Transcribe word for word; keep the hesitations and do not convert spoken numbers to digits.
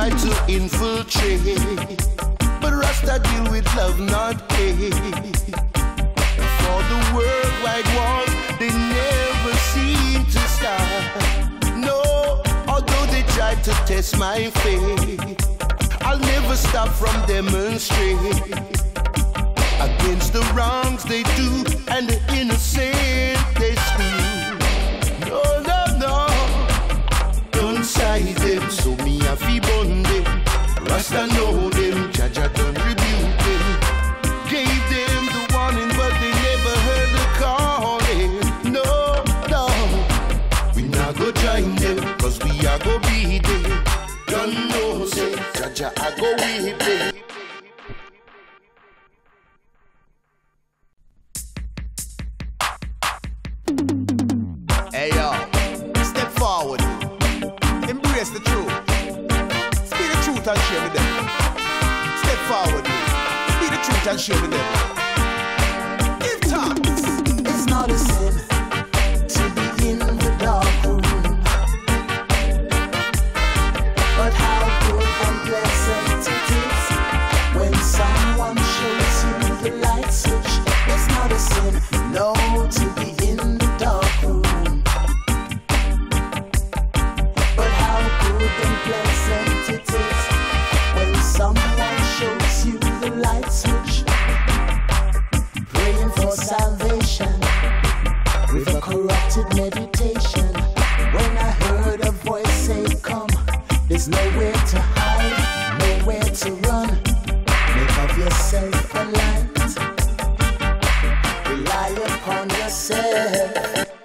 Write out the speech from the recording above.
try to infiltrate, but Rasta deal with love, not hate. For the worldwide wars, they never seem to stop. No, although they try to test my faith, I'll never stop from demonstrating against the wrongs they do and the innocent they slew. No, no, no, don't side them, so me a fi bun them. Rasta know them, Jaja don't rebuke them. Gave them the warning, but they never heard the calling. No, no, we not go join them, cause we are go be them. Don't know, say, Jaja I go with them. Hey yo, step forward, embrace the truth, speak the truth and share with them. Step forward, speak the truth and share with them. Give thanks. It's not a sin to be in the dark room, but how good and pleasant it is when someone shows you the light switch. It's not a sin, no, to be in the dark room, but how good and pleasant it is when someone shows you the light switch. Praying for salvation with a corrupted meditation. When I heard a voice say, come, there's nowhere to hide, nowhere to run. Make of yourself a light, rely upon yourself.